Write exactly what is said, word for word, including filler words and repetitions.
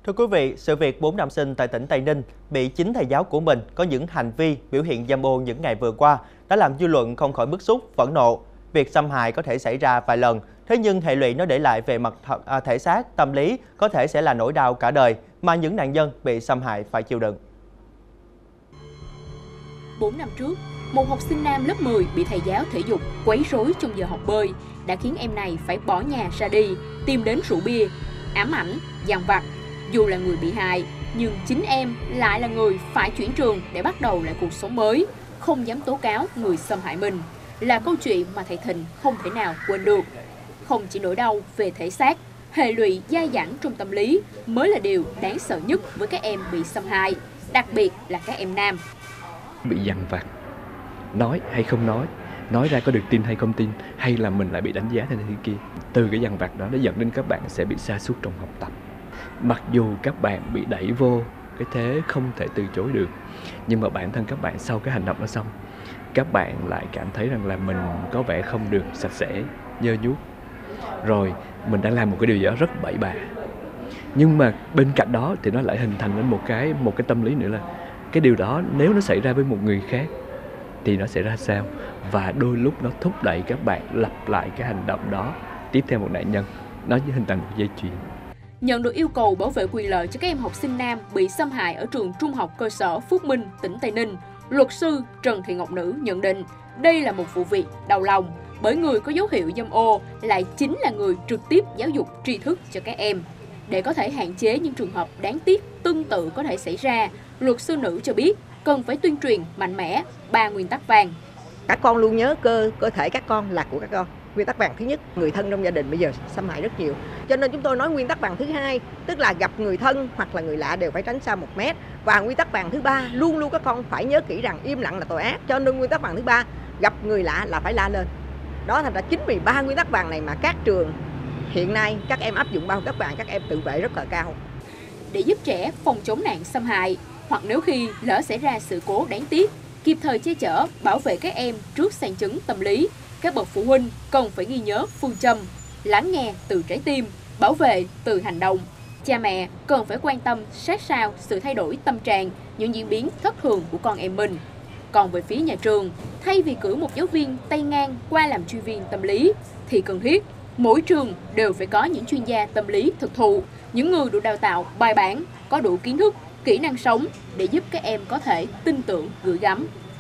Thưa quý vị, sự việc bốn nam sinh tại tỉnh Tây Ninh bị chính thầy giáo của mình có những hành vi biểu hiện dâm ô những ngày vừa qua đã làm dư luận không khỏi bức xúc, phẫn nộ. Việc xâm hại có thể xảy ra vài lần, thế nhưng hệ lụy nó để lại về mặt th à, thể xác, tâm lý có thể sẽ là nỗi đau cả đời mà những nạn nhân bị xâm hại phải chịu đựng. bốn năm trước, một học sinh nam lớp mười bị thầy giáo thể dục quấy rối trong giờ học bơi đã khiến em này phải bỏ nhà ra đi, tìm đến rượu bia, ám ảnh, dằn vặt. Dù là người bị hại, nhưng chính em lại là người phải chuyển trường để bắt đầu lại cuộc sống mới, không dám tố cáo người xâm hại mình. Là câu chuyện mà thầy Thịnh không thể nào quên được. Không chỉ nỗi đau về thể xác, hệ lụy dai dẳng trong tâm lý mới là điều đáng sợ nhất với các em bị xâm hại, đặc biệt là các em nam. Bị dằn vặt, nói hay không nói, nói ra có được tin hay không tin, hay là mình lại bị đánh giá thế này thế kia. Từ cái dằn vặt đó nó dẫn đến các bạn sẽ bị sa sút trong học tập. Mặc dù các bạn bị đẩy vô cái thế không thể từ chối được, nhưng mà bản thân các bạn sau cái hành động đó xong, các bạn lại cảm thấy rằng là mình có vẻ không được sạch sẽ, nhơ nhuốc. Rồi mình đang làm một cái điều gì đó rất bậy bạ. Nhưng mà bên cạnh đó thì nó lại hình thành lên một cái một cái tâm lý nữa là cái điều đó nếu nó xảy ra với một người khác thì nó sẽ ra sao, và đôi lúc nó thúc đẩy các bạn lặp lại cái hành động đó tiếp theo một nạn nhân. Nó hình thành một dây chuyền. Nhận được yêu cầu bảo vệ quyền lợi cho các em học sinh nam bị xâm hại ở trường Trung học cơ sở Phước Minh, tỉnh Tây Ninh, luật sư Trần Thị Ngọc Nữ nhận định đây là một vụ việc đau lòng bởi người có dấu hiệu dâm ô lại chính là người trực tiếp giáo dục tri thức cho các em. Để có thể hạn chế những trường hợp đáng tiếc tương tự có thể xảy ra, luật sư Nữ cho biết cần phải tuyên truyền mạnh mẽ ba nguyên tắc vàng. Các con luôn nhớ cơ cơ thể các con là của các con. Nguyên tắc vàng thứ nhất, người thân trong gia đình bây giờ xâm hại rất nhiều. Cho nên chúng tôi nói nguyên tắc vàng thứ hai, tức là gặp người thân hoặc là người lạ đều phải tránh xa một mét. Và nguyên tắc vàng thứ ba, luôn luôn các con phải nhớ kỹ rằng im lặng là tội ác. Cho nên nguyên tắc vàng thứ ba, gặp người lạ là phải la lên. Đó thành ra chính vì ba nguyên tắc vàng này mà các trường hiện nay các em áp dụng ba nguyên tắc vàng, các em tự vệ rất là cao. Để giúp trẻ phòng chống nạn xâm hại, hoặc nếu khi lỡ xảy ra sự cố đáng tiếc, kịp thời che chở, bảo vệ các em trước sang chấn tâm lý, các bậc phụ huynh cần phải ghi nhớ phương châm lắng nghe từ trái tim, bảo vệ từ hành động. Cha mẹ cần phải quan tâm sát sao sự thay đổi tâm trạng, những diễn biến thất thường của con em mình. Còn về phía nhà trường, thay vì cử một giáo viên tay ngang qua làm chuyên viên tâm lý, thì cần thiết mỗi trường đều phải có những chuyên gia tâm lý thực thụ, những người được đào tạo bài bản, có đủ kiến thức, kỹ năng sống để giúp các em có thể tin tưởng gửi gắm.